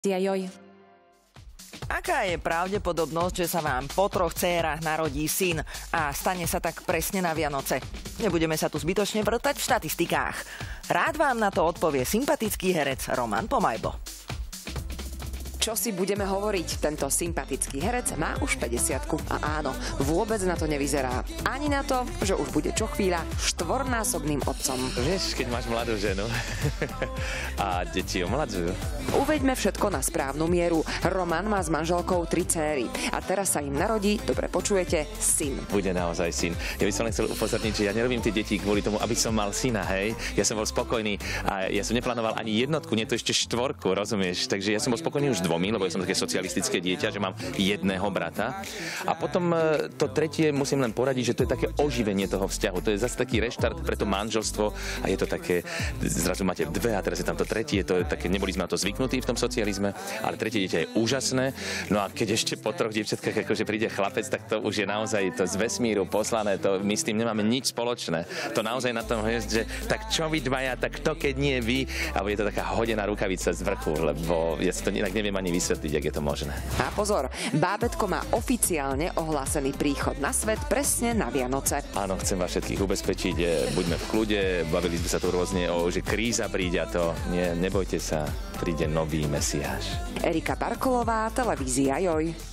Joj. Aká je pravdepodobnosť, že sa vám po 3 dcérach narodí syn a stane sa tak presne na Vianoce? Nebudeme sa tu zbytočne vrtať v štatistikách. Rád vám na to odpovie sympatický herec Roman Pomajbo. Čo si budeme hovoriť? Tento sympatický herec má už 50-ku. A áno, vôbec na to nevyzerá. Ani na to, že už bude čo chvíľa štvornásobným otcom. Vieš, keď máš mladú ženu a deti omladzujú. Uveďme všetko na správnu mieru. Roman má s manželkou 3 céry. A teraz sa im narodí, dobre počujete, syn. Bude naozaj syn. Ja by som len chcel upozorniť, že ja nerobím tie deti kvôli tomu, aby som mal syna, hej. Ja som bol spokojný a ja som neplánoval ani jednotku, nie to ešte 4, rozumieš? Takže ja som bol spokojný už 2, lebo ja som také socialistické dieťa, že mám jedného brata. A potom to tretie musím len poradiť, že to je také oživenie toho vzťahu. To je zase taký reštart pre to manželstvo a je to také, zrazu máte 2 a teraz je tam to tretie, to je také, neboli sme na to zvyknutí v tom socializme, ale tretie dieťa je úžasné. No a keď ešte po 3 dievčatkách akože príde chlapec, tak to už je naozaj to z vesmíru poslané, to my s tým nemáme nič spoločné. To naozaj na tom je, že tak čo vy dvaja, tak to keď nie vy, alebo je to taká hodená rukavica z vrchu, lebo ja si to inak neviem ani vysvetliť, jak je to možné. A pozor, bábätko má oficiálne ohlásený príchod na svet presne na Vianoce. Áno, chcem vás všetkých ubezpečiť, buďme v kľude, bavili sme sa tu rôzne že kríza príde a to, nie, nebojte sa, príde nový Mesiáš. Erika Barkolová, televízia Joj.